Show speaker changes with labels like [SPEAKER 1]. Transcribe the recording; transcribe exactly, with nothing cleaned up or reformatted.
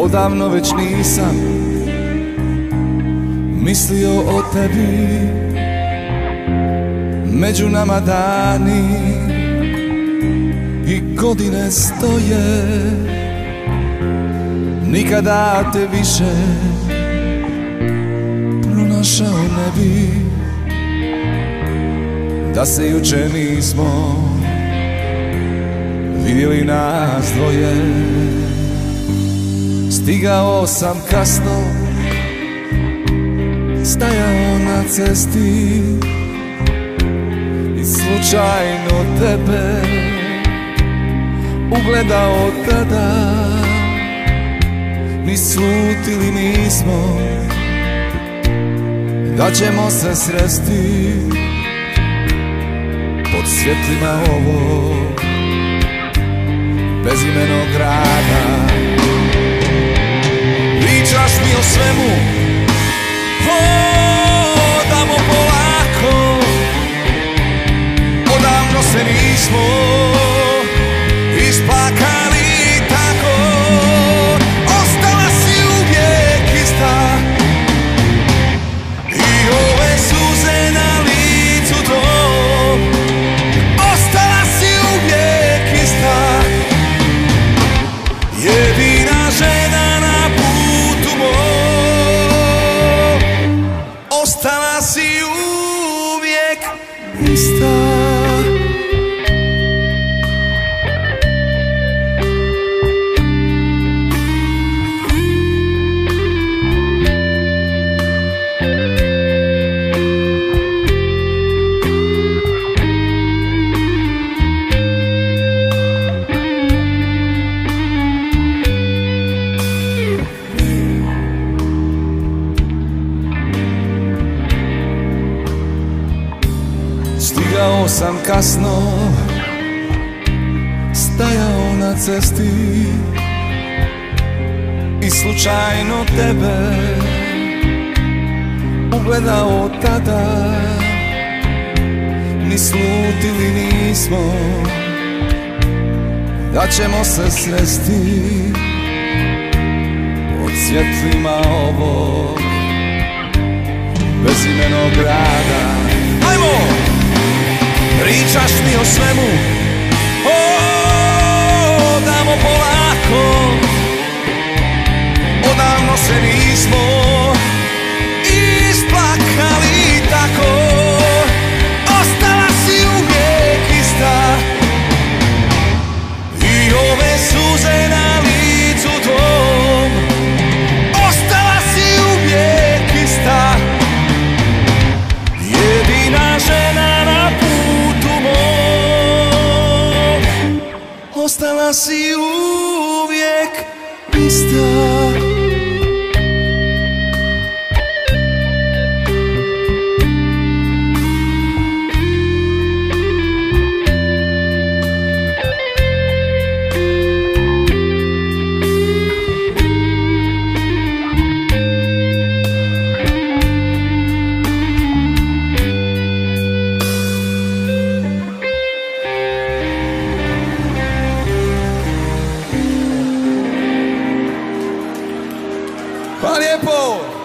[SPEAKER 1] odavno već nisam mislio o tebi. Među nama dani i godine stoje, nikada te više pronašao ne bi. Da se juče nismo vidjeli nas dvoje. Stigao sam kasno, stajao na cesti i slučajno tebe ugledao tada. Ni slutili nismo da ćemo se sresti pod svjetlima ovog bezimenog grada. Pričaš mi o svemu, hodamo polako, odavno se nismo isplakali tako. Ostala si uvijek ista i ove suze na licu tvojom. Ostala si uvijek ista, jedina žena na putu mom. Ostala si uvijek ista. Stigao sam kasno, stajao na cesti i slučajno tebe ugledao tada. Ni slutili nismo da ćemo se sresti pod svjetlima ovog bezimenog grada. Ajmo! Pričaš mi o svemu, hodamo polako, odavno se nismo isplakali tako. Ostala si uvijek ista i ove suze na licu tvom. Ostala si uvijek ista, jedina žena na putu mom. Ostala si uvijek ista. Hvala lijepo!